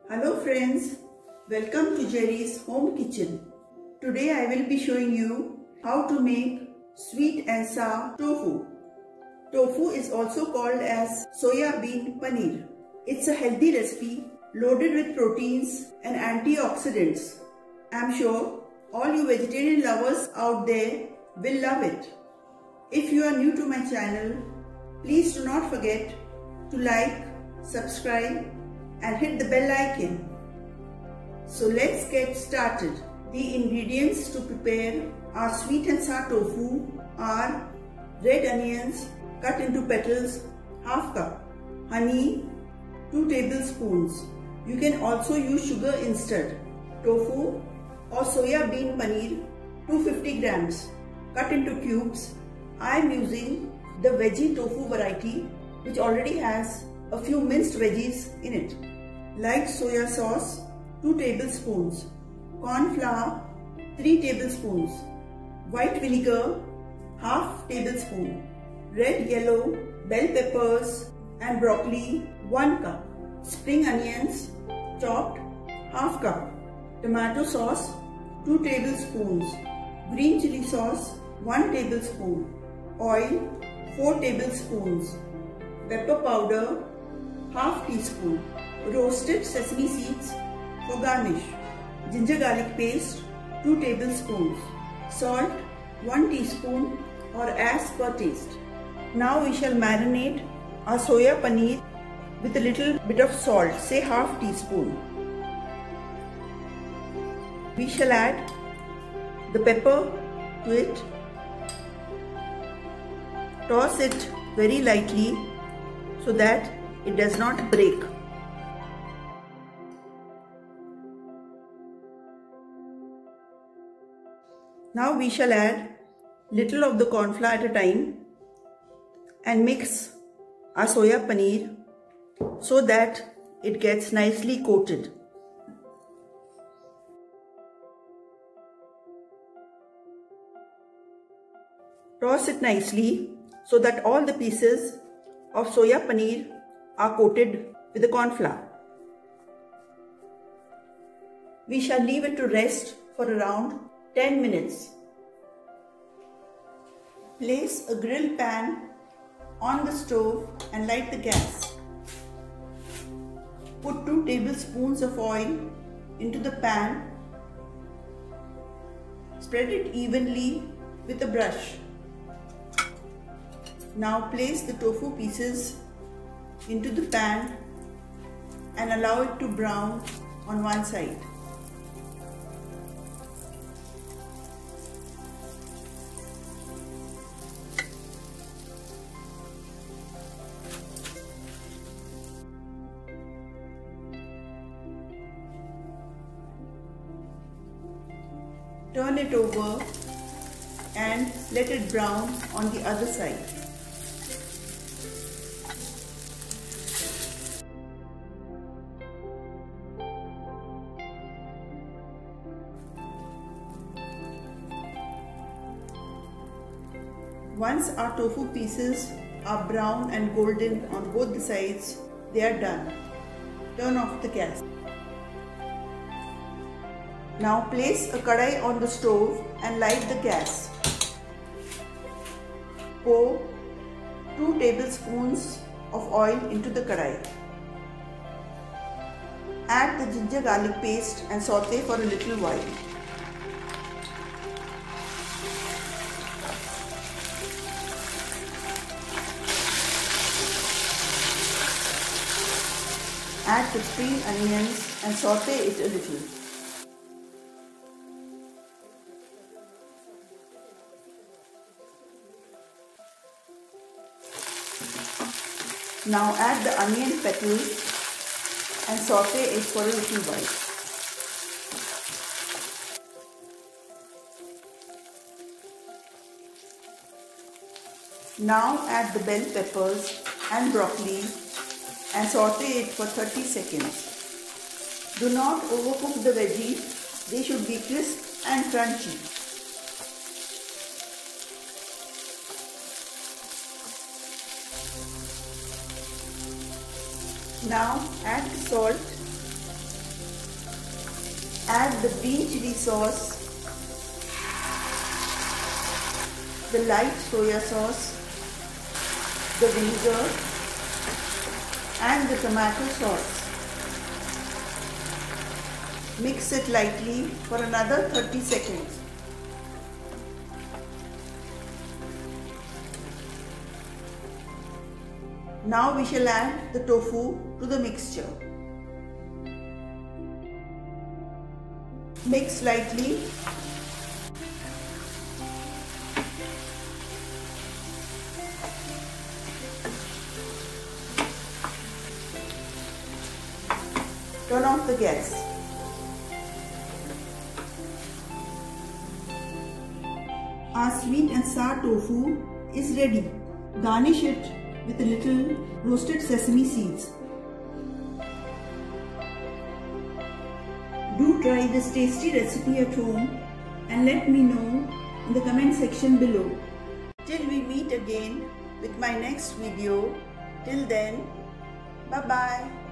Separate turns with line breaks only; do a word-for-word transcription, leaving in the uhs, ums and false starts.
Hello friends, welcome to Jerry's Home Kitchen. Today I will be showing you how to make sweet and sour tofu. Tofu is also called as soya bean paneer. It's a healthy recipe loaded with proteins and antioxidants. I'm sure all you vegetarian lovers out there will love it. If you are new to my channel, please do not forget to like, subscribe and hit the bell icon. So let's get started. The ingredients to prepare our sweet and sour tofu are red onions cut into petals, half cup, honey, two tablespoons. You can also use sugar instead. Tofu or soya bean paneer, two hundred fifty grams, cut into cubes. I am using the veggie tofu variety which already has a few minced veggies in it. Light soya sauce, two tablespoons. Corn flour, three tablespoons. White vinegar, half tablespoon. Red, yellow, bell peppers and broccoli, one cup. Spring onions, chopped, half cup. Tomato sauce, two tablespoons. Green chili sauce, one tablespoon. Oil, four tablespoons. Pepper powder, half teaspoon. Roasted sesame seeds for garnish. Ginger garlic paste, two tablespoons. Salt, one teaspoon or as per taste. Now we shall marinate our soya paneer with a little bit of salt, say half teaspoon. We shall add the pepper to it. Toss it very lightly so that it does not break. Now we shall add little of the corn flour at a time and mix our soya paneer so that it gets nicely coated. Toss it nicely so that all the pieces of soya paneer are coated with the corn flour. We shall leave it to rest for around ten minutes. Place a grill pan on the stove and light the gas. Put two tablespoons of oil into the pan. Spread it evenly with a brush. Now place the tofu pieces into the pan and allow it to brown on one side. Turn it over and let it brown on the other side. Once our tofu pieces are brown and golden on both the sides, they are done. Turn off the gas. Now place a kadai on the stove and light the gas. Pour two tablespoons of oil into the kadai. Add the ginger garlic paste and saute for a little while. Add the spring onions and saute it a little. Now add the onion petals and saute it for a little while. Now add the bell peppers and broccoli and saute it for thirty seconds. Do not overcook the veggies, they should be crisp and crunchy. Now add the salt Add the green chili sauce, the light soya sauce, the vinegar and the tomato sauce. Mix it lightly for another thirty seconds. Now we shall add the tofu to the mixture. Mix lightly. Turn off the gas. Our sweet and sour tofu is ready. Garnish it with a little roasted sesame seeds. Do try this tasty recipe at home and let me know in the comment section below. Till we meet again with my next video. Till then, bye bye.